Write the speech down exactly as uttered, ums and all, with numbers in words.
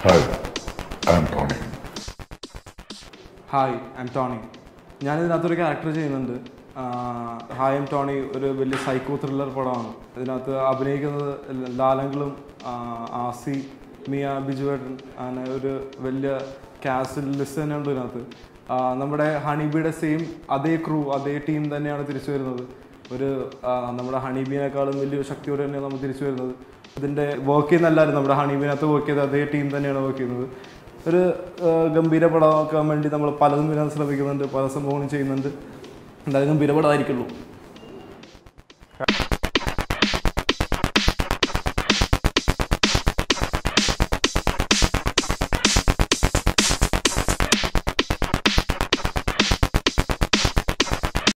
Hi, I'm Tony. Hi, I'm Tony. ഞാൻ ഇതിനകത്തൊരു character ചെയ്യുന്നുണ്ട്. ഹായ് എം ടോണി ഒരു വലിയ സൈക്കോ ത്രില്ലർ പടമാണ്. ഇതിനകത്ത് അഭിനയിക്കുന്നത് ലാലങ്ങളും ആസി മിയ ബിജുവേട്ടൻ അങ്ങനെ ഒരു വലിയ കാസ്റ്റ് ലിസ്റ്റ് തന്നെയുണ്ട് ഇതിനകത്ത്. നമ്മുടെ ഹണിബിയുടെ സെയിം അതേ ക്രൂ അതേ ടീം തന്നെയാണ് തിരിച്ചു വരുന്നത്. ഒരു നമ്മുടെ ഹണിബീനേക്കാളും വലിയ ശക്തിയോടെ തന്നെയാണ് നമ്മൾ തിരിച്ചു വരുന്നത്. ഇതിൻ്റെ വർക്ക് ചെയ്യുന്നല്ലായിരുന്നു നമ്മുടെ ഹണിബീനകത്ത് വർക്ക് ചെയ്ത അതേ ടീം തന്നെയാണ് വർക്ക് ചെയ്യുന്നത്. ഒരു ഗംഭീര പടമാക്കാൻ വേണ്ടി നമ്മൾ പലതും വരാൻ ശ്രമിക്കുന്നുണ്ട്, പല സംഭവങ്ങളും ചെയ്യുന്നുണ്ട്. എന്തായാലും ഗംഭീര പടമായിരിക്കുള്ളൂ.